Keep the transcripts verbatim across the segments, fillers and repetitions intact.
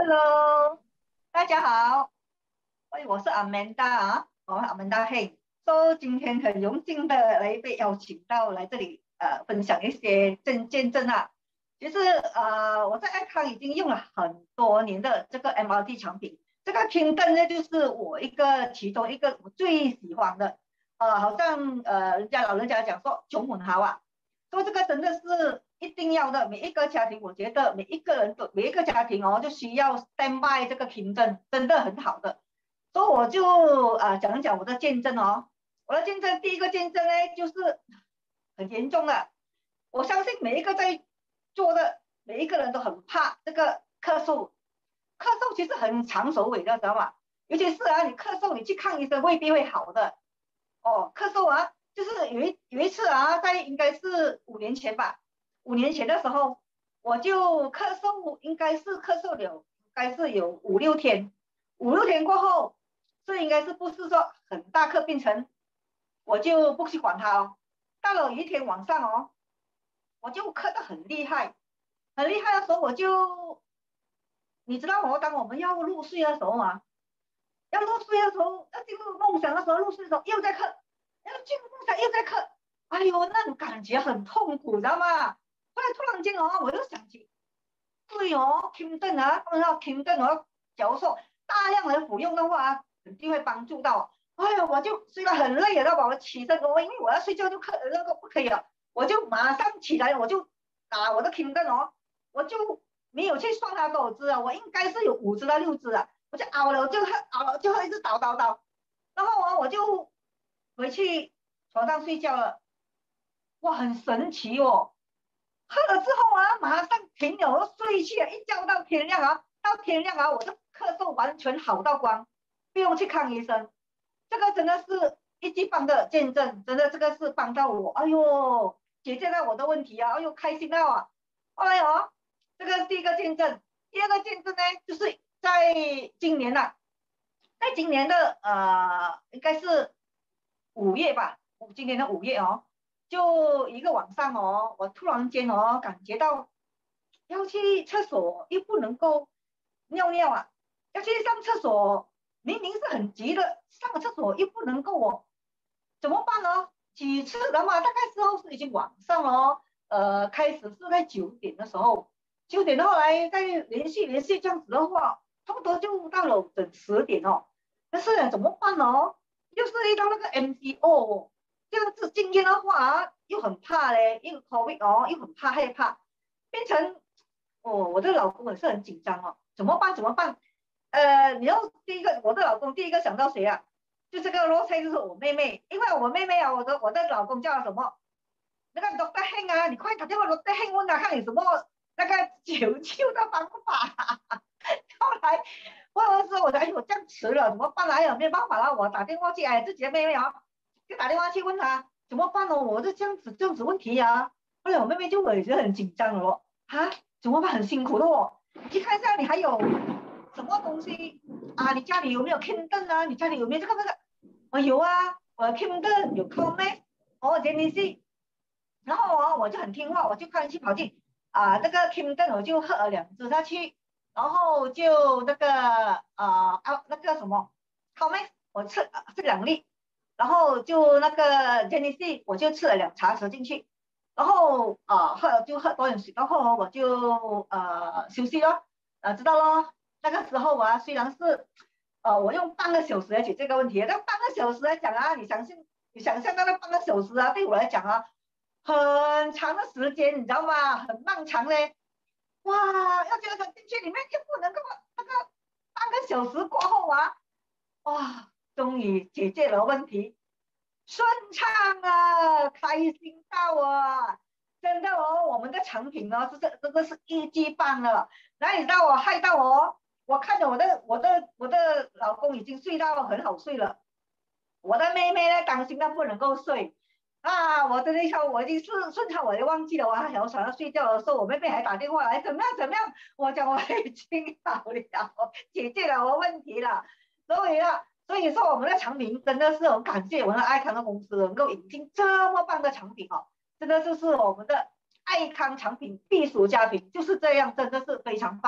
Hello，大家好，喂，我是 Amanda 啊，我是 Amanda Hey。So 今天很荣幸的来被邀请到来这里，呃，分享一些证见证啊。其实呃，我在爱康已经用了很多年的这个 M R T 产品，这个听灯呢，就是我一个其中一个我最喜欢的。呃，好像呃，人家老人家讲说穷很好啊，做这个真的是一定要的。每一个家庭，我觉得每一个人都每一个家庭哦，就需要 stand by 这个凭证，真的很好的。所以我就啊、呃、讲一讲我的见证哦。我的见证第一个见证呢，就是很严重的。我相信每一个在做的每一个人都很怕这个咳嗽，咳嗽其实很长手尾的，知道吗？尤其是啊，你咳嗽，你去看医生未必会好的。哦，咳嗽啊，就是有一有一次啊，在应该是五年前吧，五年前的时候，我就咳嗽，应该是咳嗽了，应该是有五六天，五六天过后，这应该是不是说很大颗病程，我就不去管它哦。到了有一天晚上哦，我就咳得很厉害，很厉害的时候，我就你知道哦，当我们要入睡的时候啊，要入睡的时候，要进入梦想的时候，入睡的时候又在咳，要进入梦想又在咳，哎呦，那种感觉很痛苦，知道吗？后来突然间哦，我就想起，对哦，听顿啊，他们要听顿哦，假如说大量的服用的话，肯定会帮助到。哎呦，我就虽然很累了，把我起身，我因为我要睡觉就咳，那个不可以了，我就马上起来，我就打我的听顿哦，我就没有去算它多少支啊，我应该是有五支到六支啊，我就熬了，我就熬了，就一直倒倒倒，然后啊，我就回去床上睡觉了。哇，很神奇哦！喝了之后啊，马上停了，我睡去了，一觉到天亮啊，到天亮啊，我的咳嗽完全好到光，不用去看医生。这个真的是一级棒的见证，真的这个是帮到我，哎呦，解决了我的问题啊，哎呦，开心到啊！后来哦，这个是第一个见证，第二个见证呢，就是在今年啊，在今年的呃，应该是五月吧，今年的五月哦，就一个晚上哦，我突然间哦，感觉到要去厕所又不能够尿尿啊，要去上厕所，明明是很急的，上个厕所又不能够哦，怎么办呢？几次的嘛，大概时候是已经晚上了哦，呃，开始是在九点的时候，九点后来再连续连续这样子的话，差不多就到了整十点哦。但是呢，怎么办哦？又是遇到那个 M C O，这样子今天的话啊又很怕嘞，又 COVID 哦，又很怕害怕，变成哦，我的老公也是很紧张哦，怎么办？怎么办？呃，你要第一个，我的老公第一个想到谁啊？就这个罗菜就是我妹妹，因为我妹妹啊，我的我的老公叫什么？那个 doctor Heng 啊，你快打电话 doctor Heng 问他看有什么那个求救的方法。后来或者是我的哎呦这样迟了怎么办啊？哎呀没有办法了，我打电话去哎自己的妹妹啊，就打电话去问他怎么办哦，我就这样子这样子问题呀、后来我妹妹就也是很紧张了哦，啊怎么办很辛苦的哦，你去看一下你还有什么东西啊？你家里有没有 Kindle 啊？你家里有没有这个那个？我有啊，我 Kindle 有 Comic，哦，杰尼斯，然后哦我就很听话，我就快去跑去啊这个 Kindle 我就喝了两支下去。然后就那个呃啊那个什么 Comex 我吃呃吃两粒，然后就那个 Genesis 我就吃了两茶匙进去，然后啊、呃、喝就喝多点水，然后我就呃休息咯，呃知道咯。那个时候啊虽然是呃我用半个小时来解决这个问题，但半个小时来讲啊，你相信你想象那个半个小时啊，对我来讲啊很长的时间，你知道吗？很漫长嘞。哇，要觉得进去里面又不能够那个半个小时过后啊，哇，终于解决了问题，顺畅啊，开心到啊！真的哦，我们的产品哦，这是这个是一级棒了。哪里让我害到我？我看着我的我的我的老公已经睡到很好睡了，我的妹妹呢担心她不能够睡。啊，我的那时候我已经顺顺畅，我就忘记了，我还想想要睡觉的时候，我妹妹还打电话来，怎么样怎么样？我讲我已经好了，解决了我问题了。所以啊，所以说我们的产品真的是很感谢我们的爱康的公司能够引进这么棒的产品哦，真的就是我们的爱康产品必属佳品，就是这样，真的是非常棒。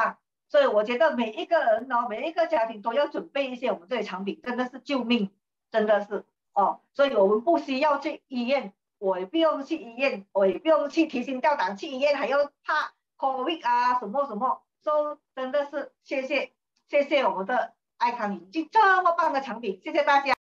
所以我觉得每一个人哦，每一个家庭都要准备一些我们这些产品，真的是救命，真的是哦。所以我们不需要去医院，我也不用去医院，我也不用去提心吊胆去医院，还要怕 COVID 啊什么什么。所以真的是谢谢谢谢我们的爱康引进这么棒的产品，谢谢大家。